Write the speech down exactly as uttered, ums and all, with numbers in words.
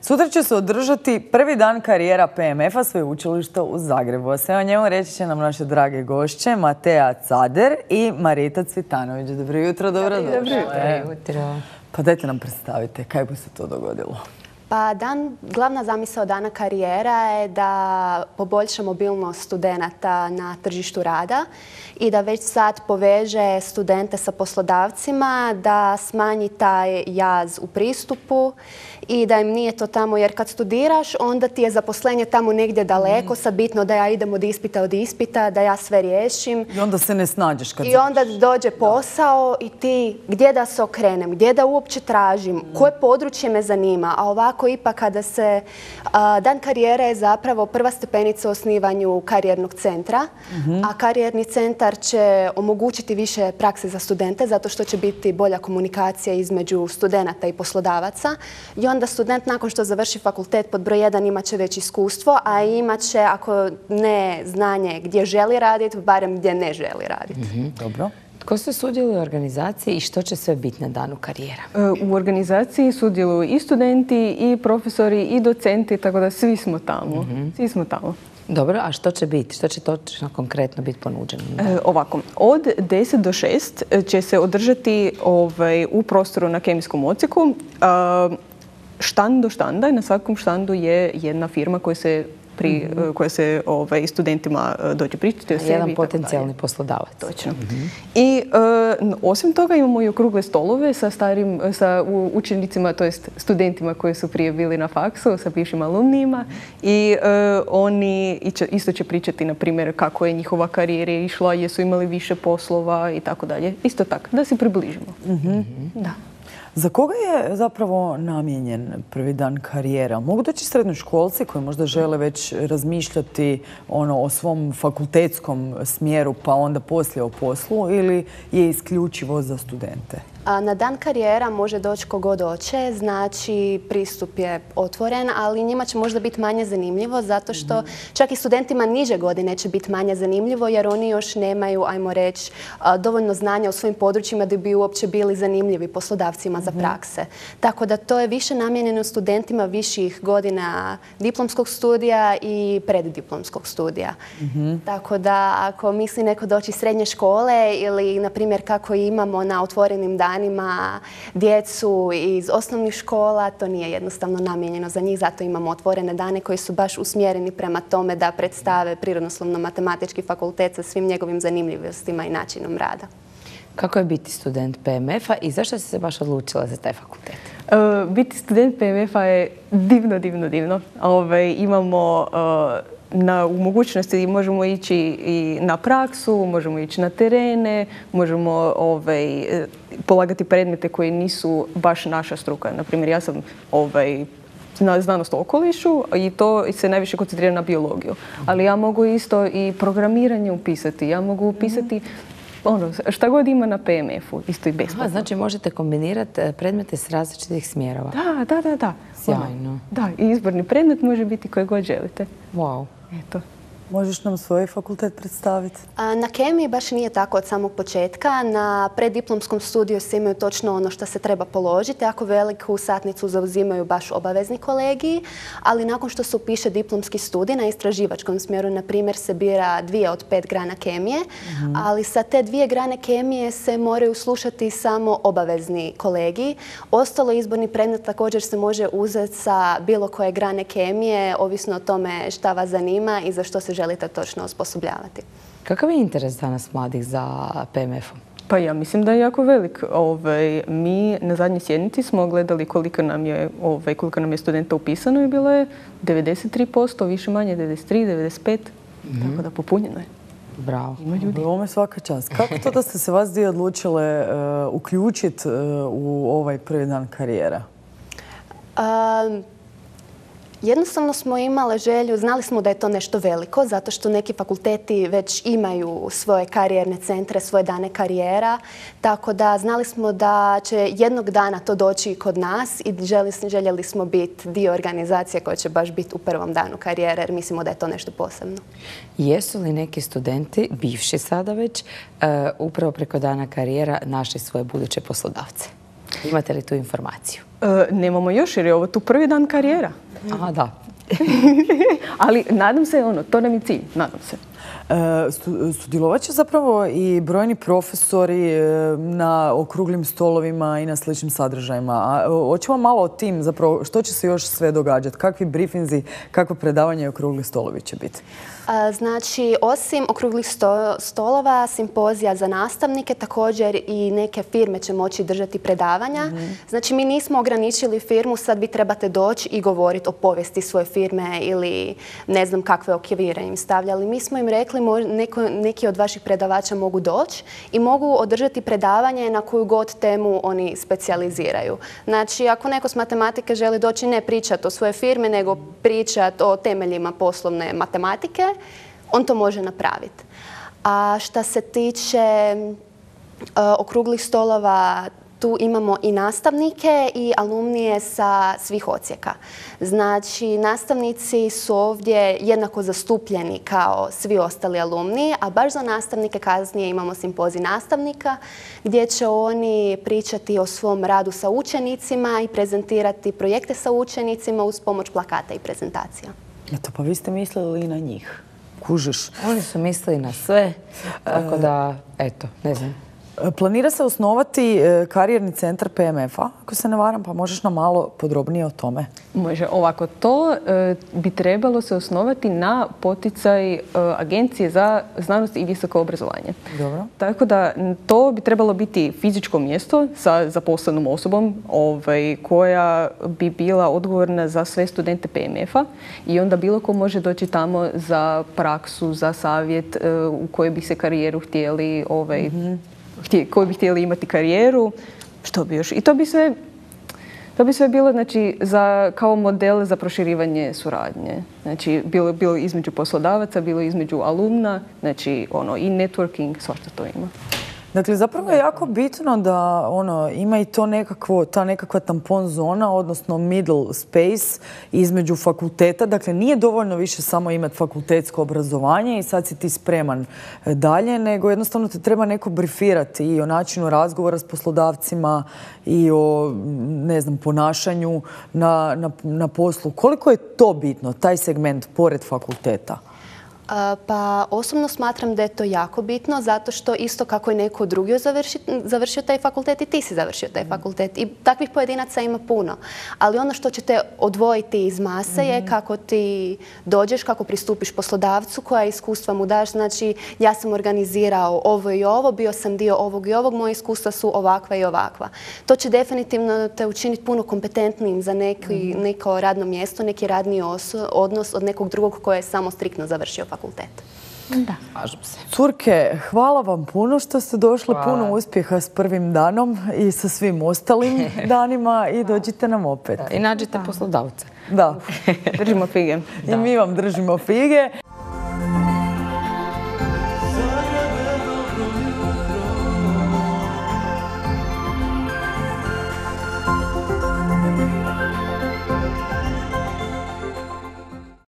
Sutra će se održati prvi dan karijera P M F-a sveučilišta u Zagrebu. A sve o njemu reći će nam naše drage gošće Matea Cader i Marita Cvitanović. Dobro jutro, dobro jutro. Pa dajte nam predstavite, kaj bi se to dogodilo? Pa dan, glavna zamisao dana karijera je da poboljša mobilnost studenata na tržištu rada i da već sad poveže studente sa poslodavcima, da smanji taj jaz u pristupu i da im nije to tamo, jer kad studiraš onda ti je zaposlenje tamo negdje daleko, sad bitno da ja idem od ispita od ispita, da ja sve riješim. I onda se ne snađeš kad I onda dođe posao i ti gdje da se okrenem, gdje da uopće tražim, koje područje me zanima, a ovako ipak kada se a, dan karijere je zapravo prva stepenica u osnivanju karijernog centra, a karijerni centar će omogućiti više prakse za studente zato što će biti bolja komunikacija između studenata i poslodavaca i onda student nakon što završi fakultet pod broj jedan imat će već iskustvo, a imat će, ako ne znanje gdje želi raditi, barem gdje ne želi raditi. Mm-hmm, dobro. Tko se sudjeluje u organizaciji i što će sve biti na danu karijera? U organizaciji sudjeluju i studenti, i profesori, i docenti, tako da svi smo tamo. Mm-hmm. Svi smo tamo. Dobro, a što će biti? Što će točno konkretno biti ponuđeno? E, ovako, od deset do šest će se održati ovaj, u prostoru na kemijskom odsjeku a, štand do štanda i na svakom štandu je jedna firma koja se Pri, mm-hmm. koje se ovaj, studentima dođe pričati o sebi. Jedan potencijalni poslodavac. Točno. Mm-hmm. I uh, osim toga imamo i okrugle stolove sa starim, sa učenicima, to jest studentima koji su prije bili na faksu, sa bivšim alumnijima. I uh, oni isto će pričati, na primjer, kako je njihova karijera išla, jesu imali više poslova i tako dalje. Isto tako, da se približimo. Mm-hmm. Da. Za koga je zapravo namijenjen prvi dan karijera? Mogu doći srednjoškolci koji možda žele već razmišljati ono, o svom fakultetskom smjeru pa onda poslije o poslu ili je isključivo za studente? Na dan karijera može doći kogod hoće, znači pristup je otvoren, ali njima će možda biti manje zanimljivo zato što čak i studentima niže godine će biti manje zanimljivo jer oni još nemaju, ajmo reći, dovoljno znanja u svojim područjima da bi uopće bili zanimljivi poslodavcima za prakse. Tako da to je više namijenjeno studentima viših godina diplomskog studija i preddiplomskog studija. Mm-hmm. Tako da ako misli neko doći iz srednje škole ili, na primjer, kako imamo na otvorenim danima djecu iz osnovnih škola, to nije jednostavno namijenjeno za njih, zato imamo otvorene dane koji su baš usmjereni prema tome da predstave Prirodoslovno-matematički fakultet sa svim njegovim zanimljivostima i načinom rada. Kako je biti student P M F-a i zašto si se baš odlučila za taj fakultet? Uh, biti student P M F-a je divno, divno, divno. Ove, imamo uh, na, u mogućnosti možemo ići i na praksu, možemo ići na terene, možemo ovaj, polagati predmete koji nisu baš naša struka. Naprimjer, ja sam ovaj, na znanost o okolišu i to se najviše koncentrira na biologiju. Ali ja mogu isto i programiranje upisati, ja mogu upisati ono, šta god ima na P M F-u, isto i besplatno. Aha, znači možete kombinirati predmete s različitih smjerova. Da, da, da. da. Sjajno. Da, i izborni predmet može biti koji god želite. Wow. Eto. Možeš nam svoj fakultet predstaviti? Na kemiji baš nije tako od samog početka. Na preddiplomskom studiju se imaju točno ono što se treba položiti. Jako veliku satnicu zauzimaju baš obavezni kolegiji, ali nakon što se upiše diplomski studij na istraživačkom smjeru, na primjer, se bira dvije od pet grana kemije, mm-hmm. ali sa te dvije grane kemije se moraju slušati samo obavezni kolegiji. Ostalo izborni predmet također se može uzeti sa bilo koje grane kemije, ovisno o tome šta vas zanima i za što se želite točno osposobljavati. Kakav je interes danas mladih za P M F-om? Pa ja mislim da je jako velik. Ove, mi na zadnjoj sjednici smo gledali koliko nam je, ove, koliko nam je studenta upisano i bilo je devedeset tri posto, više manje devedeset tri, devedeset pet. Mm-hmm. Tako da popunjeno je. Bravo. Ima ljudi. Ovo me svaka čast. Kako to da ste se vas dvije odlučile uh, uključiti uh, u ovaj prvi dan karijera? Um, Jednostavno smo imale želju, znali smo da je to nešto veliko, zato što neki fakulteti već imaju svoje karijerne centre, svoje dane karijera, tako da znali smo da će jednog dana to doći kod nas i željeli smo biti dio organizacije koja će baš biti u prvom danu karijere, jer mislimo da je to nešto posebno. Jesu li neki studenti, bivši sada već, upravo preko dana karijera našli svoje buduće poslodavce? Imate li tu informaciju? E, nemamo još jer je ovo tu prvi dan karijera. Aha, da. Ali nadam se, ono, to nam je cilj, nadam se. E, sudjelovat će zapravo i brojni profesori na okruglim stolovima i na sličnim sadržajima. A hoćemo malo o tim, zapravo, što će se još sve događati? Kakvi briefinzi, kakve predavanja i okrugli stolovi će biti? Znači, osim okruglih sto, stolova, simpozija za nastavnike, također i neke firme će moći držati predavanja. Mm-hmm. Znači, mi nismo ograničili firmu, sad vi trebate doći i govoriti o povijesti svoje firme ili ne znam kakve okvire im stavljali. Mi smo im rekli, neko, neki od vaših predavača mogu doći i mogu održati predavanje na koju god temu oni specijaliziraju. Znači, ako neko s matematike želi doći ne pričati o svoje firme, nego pričati o temeljima poslovne matematike, on to može napraviti. A što se tiče uh, okruglih stolova, tu imamo i nastavnike i alumnije sa svih odsjeka. Znači, nastavnici su ovdje jednako zastupljeni kao svi ostali alumni, a baš za nastavnike kasnije imamo simpozij nastavnika gdje će oni pričati o svom radu sa učenicima i prezentirati projekte sa učenicima uz pomoć plakata i prezentacija. Eto, pa vi ste mislili i na njih. Kužiš. Oni su mislili na sve, tako da, eto, ne znam. Planira se osnovati karijerni centar P M F-a, ako se ne varam, pa možeš nam malo podrobnije o tome? Može. Ovako, to e, bi trebalo se osnovati na poticaj e, Agencije za znanost i visoko obrazovanje. Dobro. Tako da to bi trebalo biti fizičko mjesto sa zaposlenom osobom ovaj, koja bi bila odgovorna za sve studente P M F-a i onda bilo ko može doći tamo za praksu, za savjet e, u kojoj bi se karijeru htjeli ovaj, mm-hmm. koji bi htjeli imati karijeru, što bi još. I to bi sve, to bi sve bilo znači, za, kao model za proširivanje suradnje. Znači, bilo, bilo između poslodavaca, bilo između alumna, znači ono, i networking, svašta to ima. Dakle, zapravo je jako bitno da ono, ima i to nekakvo, ta nekakva tampon zona, odnosno middle space između fakulteta. Dakle, nije dovoljno više samo imati fakultetsko obrazovanje i sad si ti spreman dalje, nego jednostavno te treba neko brifirati i o načinu razgovora s poslodavcima i o, ne znam, ponašanju na, na, na poslu. Koliko je to bitno, taj segment, pored fakulteta? Pa osobno smatram da je to jako bitno zato što isto kako je neko drugi završi, završio taj fakultet i ti si završio taj fakultet. I takvih pojedinaca ima puno. Ali ono što će te odvojiti iz mase je kako ti dođeš, kako pristupiš poslodavcu, koja iskustva mu daš. Znači, ja sam organizirao ovo i ovo, bio sam dio ovog i ovog, moje iskustva su ovakva i ovakva. To će definitivno te učiniti puno kompetentnijim za neki, neko radno mjesto, neki radni odnos od nekog drugog koji je samo striktno završio fakultet. Fakultet. Da, slažem se. Curke, hvala vam puno što ste došli. Hvala. Puno uspjeha s prvim danom i sa svim ostalim danima i dođite nam opet. Da, i nađite poslodavca. Da. Držimo fige. I mi vam držimo fige.